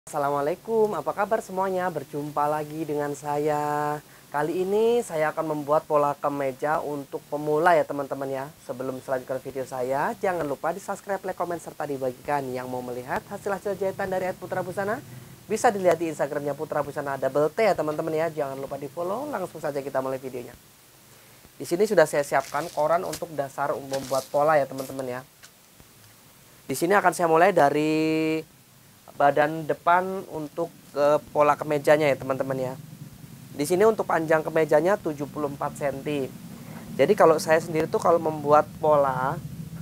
Assalamualaikum, apa kabar semuanya? Berjumpa lagi dengan saya. Kali ini saya akan membuat pola kemeja untuk pemula ya teman-teman ya. Sebelum selanjutkan video saya, jangan lupa di subscribe, like, komen, serta dibagikan. Yang mau melihat hasil-hasil jahitan dari Putra Busana, bisa dilihat di Instagramnya Putra Busana double T ya teman-teman ya. Jangan lupa di follow, langsung saja kita mulai videonya. Di sini sudah saya siapkan koran untuk dasar membuat pola ya teman-teman ya. Di sini akan saya mulai dari badan depan untuk pola kemejanya ya teman-teman ya. Di sini untuk panjang kemejanya 74 cm. Jadi kalau saya sendiri tuh kalau membuat pola,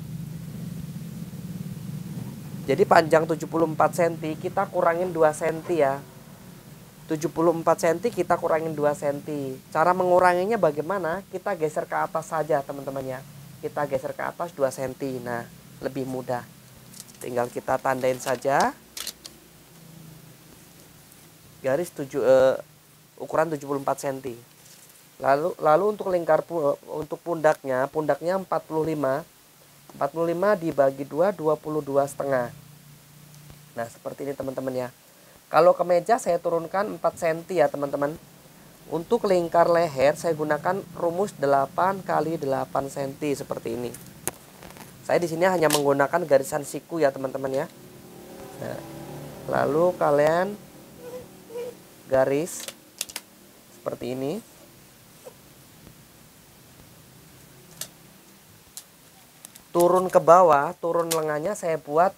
jadi panjang 74 cm kita kurangin 2 cm ya. 74 cm kita kurangin 2 cm. Cara menguranginya bagaimana? Kita geser ke atas saja teman-teman ya. Kita geser ke atas 2 cm. Nah, lebih mudah. Tinggal kita tandain saja. Garis ukuran 74 cm. Lalu untuk lingkar untuk pundaknya 45 dibagi 2 22 setengah. Nah, seperti ini teman-teman ya. Kalau kemeja saya turunkan 4 cm ya teman-teman. Untuk lingkar leher saya gunakan rumus 8 kali 8 cm seperti ini. Saya di sini hanya menggunakan garisan siku ya teman-teman ya. Nah, lalu kalian garis seperti ini. Turun ke bawah, turun lengannya saya buat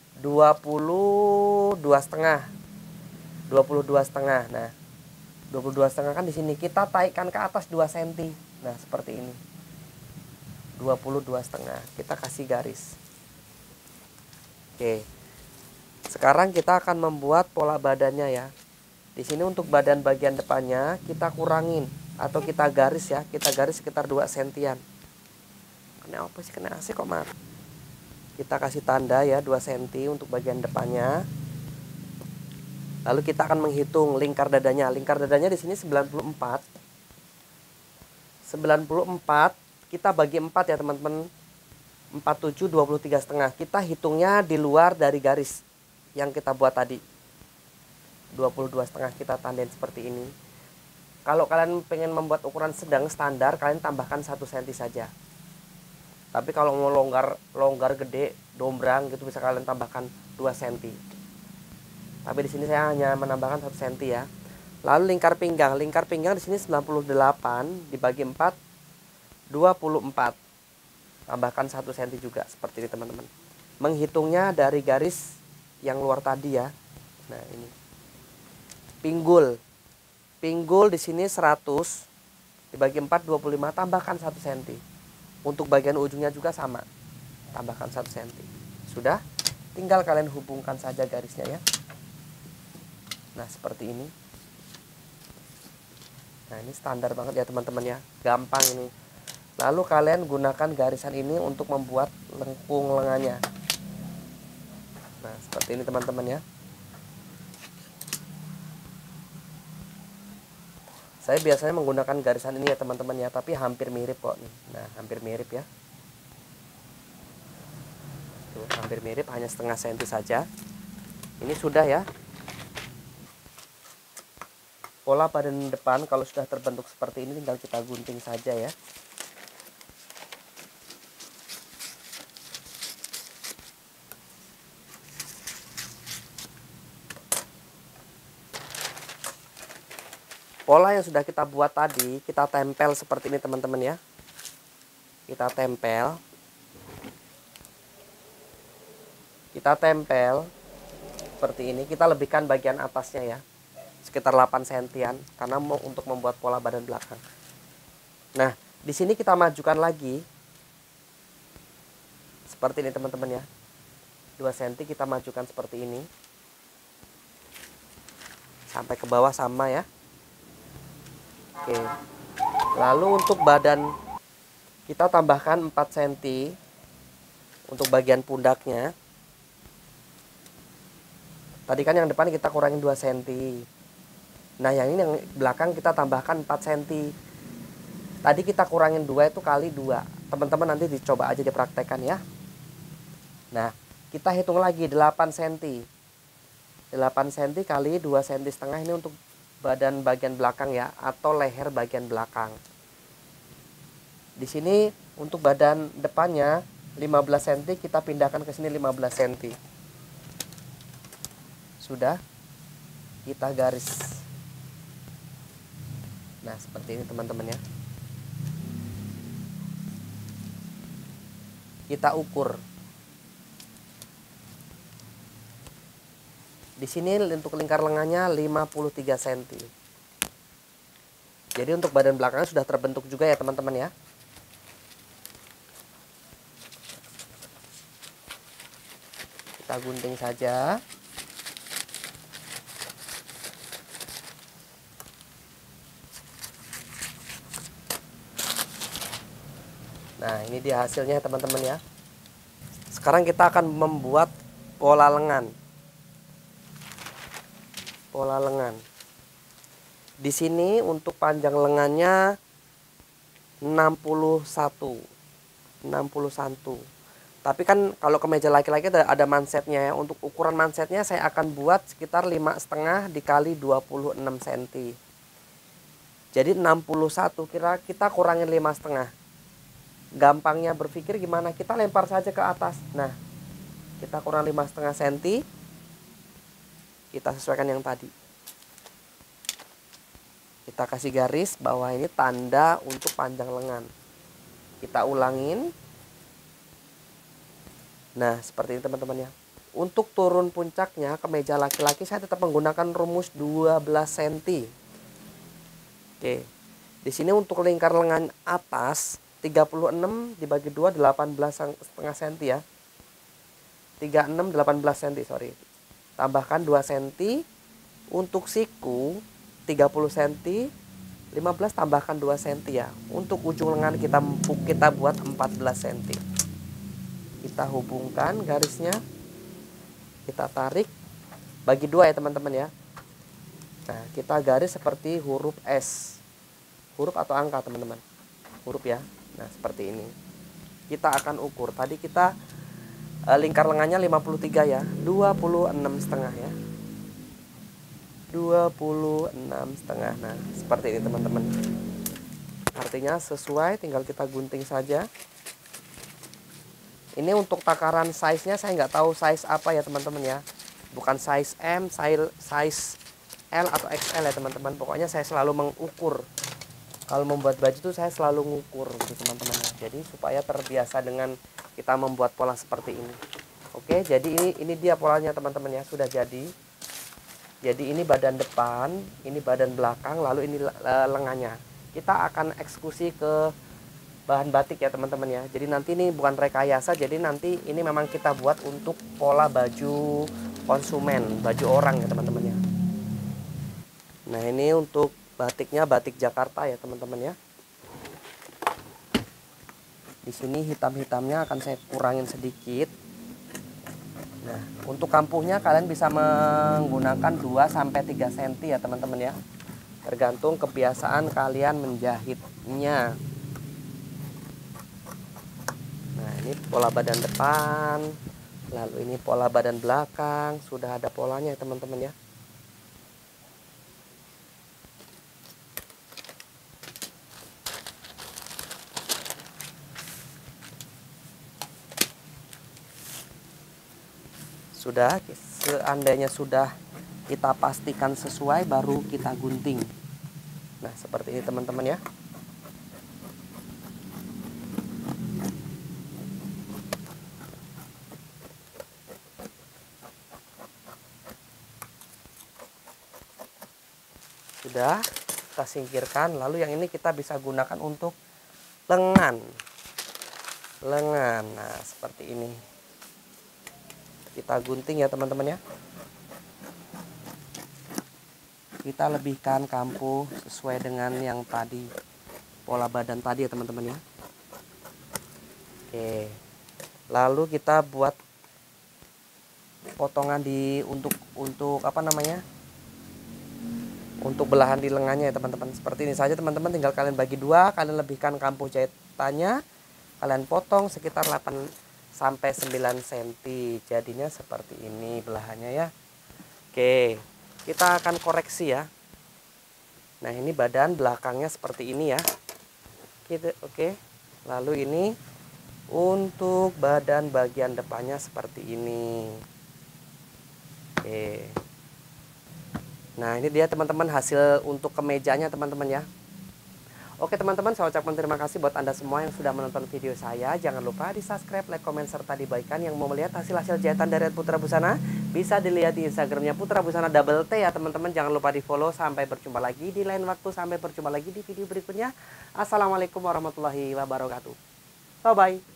22 setengah. 22 setengah. Nah, 22 setengah kan di sini kita taikkan ke atas 2 cm. Nah, seperti ini. 22 setengah. Kita kasih garis. Oke. Sekarang kita akan membuat pola badannya ya. Di sini untuk badan bagian depannya kita kurangin atau kita garis ya. Kita garis sekitar 2 sentian. Kena apa sih? Kena AC kok, maaf. Kita kasih tanda ya 2 cm untuk bagian depannya. Lalu kita akan menghitung lingkar dadanya. Lingkar dadanya di sini 94. 94 kita bagi 4 ya teman-teman. 47 23 setengah. Kita hitungnya di luar dari garis yang kita buat tadi. 22 setengah kita tandain seperti ini. Kalau kalian pengen membuat ukuran sedang standar, kalian tambahkan 1 cm saja. Tapi kalau mau longgar gede, dombrang gitu bisa kalian tambahkan 2 cm. Tapi di sini saya hanya menambahkan 1 cm ya. Lalu lingkar pinggang di sini 98 dibagi 4 24. Tambahkan 1 cm juga seperti ini teman-teman. Menghitungnya dari garis yang luar tadi ya. Nah, ini. Pinggul di sini 100 dibagi 4 25, tambahkan 1 cm. Untuk bagian ujungnya juga sama. Tambahkan 1 cm. Sudah? Tinggal kalian hubungkan saja garisnya ya. Nah, seperti ini. Nah, ini standar banget ya teman-teman ya. Gampang ini. Lalu kalian gunakan garisan ini untuk membuat lengkung lengannya. Nah, seperti ini teman-teman ya. Saya biasanya menggunakan garisan ini ya teman-teman ya, tapi hampir mirip kok nih. Nah, hampir mirip ya. Tuh, hampir mirip, hanya setengah senti saja. Ini sudah ya. Pola badan depan kalau sudah terbentuk seperti ini tinggal kita gunting saja ya. Pola yang sudah kita buat tadi, kita tempel seperti ini teman-teman ya. Kita tempel. Kita tempel seperti ini. Kita lebihkan bagian atasnya ya. Sekitar 8 sentian karena mau untuk membuat pola badan belakang. Nah, di sini kita majukan lagi. Seperti ini teman-teman ya. 2 cm kita majukan seperti ini. Sampai ke bawah sama ya. Oke. Lalu untuk badan kita tambahkan 4 cm untuk bagian pundaknya. Tadi kan yang depan kita kurangin 2 cm. Nah, yang ini yang belakang kita tambahkan 4 cm. Tadi kita kurangin 2 itu kali 2. Teman-teman nanti dicoba aja dipraktekkan ya. Nah, kita hitung lagi 8 cm. 8 cm kali 2 cm setengah ini untuk badan bagian belakang ya, atau leher bagian belakang. Di sini untuk badan depannya 15 cm, kita pindahkan ke sini 15 cm. Sudah, kita garis. Nah, seperti ini teman-teman ya. Kita ukur. Di sini untuk lingkar lengannya 53 cm. Jadi untuk badan belakangnya sudah terbentuk juga ya teman-teman ya. Kita gunting saja. Nah, ini dia hasilnya teman-teman ya. Sekarang kita akan membuat pola lengan. Pola lengan. Di sini untuk panjang lengannya 61. Tapi kan kalau kemeja laki-laki ada mansetnya ya. Untuk ukuran mansetnya saya akan buat sekitar 5,5 dikali 26 cm. Jadi 61, kira kita kurangin 5,5. Gampangnya berpikir gimana, kita lempar saja ke atas. Nah, kita kurang 5,5 cm, kita sesuaikan yang tadi. Kita kasih garis bawah ini tanda untuk panjang lengan. Kita ulangin. Nah, seperti ini teman-teman ya. Untuk turun puncaknya kemeja laki-laki saya tetap menggunakan rumus 12 cm. Oke. Di sini untuk lingkar lengan atas 36 dibagi 2 18,5 cm ya. 36 18 cm, sorry. Tambahkan 2 cm. Untuk siku 30 cm, 15 tambahkan 2 cm ya. Untuk ujung lengan kita buat 14 cm. Kita hubungkan garisnya. Kita tarik bagi 2 ya teman-teman ya. Nah, kita garis seperti huruf S. Huruf atau angka teman-teman. Huruf ya. Nah, seperti ini. Kita akan ukur. Tadi kita lingkar lengannya 53 ya. 26,5 ya. 26,5. Nah, seperti ini teman-teman. Artinya sesuai, tinggal kita gunting saja. Ini untuk takaran size-nya saya nggak tahu size apa ya teman-teman ya. Bukan size M, size L atau XL ya teman-teman. Pokoknya saya selalu mengukur. Kalau membuat baju itu saya selalu ngukur gitu teman-teman. Jadi supaya terbiasa dengan kita membuat pola seperti ini. Oke, jadi ini dia polanya teman-teman ya, sudah jadi. Jadi ini badan depan, ini badan belakang, lalu ini lengannya. Kita akan eksekusi ke bahan batik ya teman-teman ya. Jadi nanti ini bukan rekayasa, jadi nanti ini memang kita buat untuk pola baju konsumen, baju orang ya teman-teman ya. Nah, ini untuk batiknya batik Jakarta ya teman-teman ya. Di sini hitam-hitamnya akan saya kurangin sedikit. Nah, untuk kampuhnya kalian bisa menggunakan 2 sampai 3 cm ya teman-teman ya. Tergantung kebiasaan kalian menjahitnya. Nah, ini pola badan depan, lalu ini pola badan belakang, sudah ada polanya ya teman-teman ya. Sudah, seandainya sudah kita pastikan sesuai, baru kita gunting. Nah, seperti ini teman-teman ya. Sudah, kita singkirkan. Lalu yang ini kita bisa gunakan untuk lengan. Nah, seperti ini. Kita gunting ya teman-teman ya. Kita lebihkan kampuh sesuai dengan yang tadi, pola badan tadi ya teman-teman ya. Oke. Lalu kita buat potongan untuk apa namanya? Untuk belahan di lengannya ya teman-teman. Seperti ini saja teman-teman, tinggal kalian bagi 2, kalian lebihkan kampuh jahitannya, kalian potong sekitar 8 sampai 9 cm. Jadinya seperti ini belahannya ya. Oke, kita akan koreksi ya. Nah, ini badan belakangnya seperti ini ya. Oke. Lalu ini untuk badan bagian depannya seperti ini. Oke. Nah, ini dia teman-teman hasil untuk kemejanya teman-teman ya. Oke teman-teman, saya ucapkan terima kasih buat Anda semua yang sudah menonton video saya. Jangan lupa di subscribe, like, komen, serta dibagikan. Yang mau melihat hasil-hasil jahitan dari Putra Busana, bisa dilihat di Instagramnya Putra Busana double T ya teman-teman. Jangan lupa di follow. Sampai berjumpa lagi di lain waktu. Sampai berjumpa lagi di video berikutnya. Assalamualaikum warahmatullahi wabarakatuh. Bye-bye.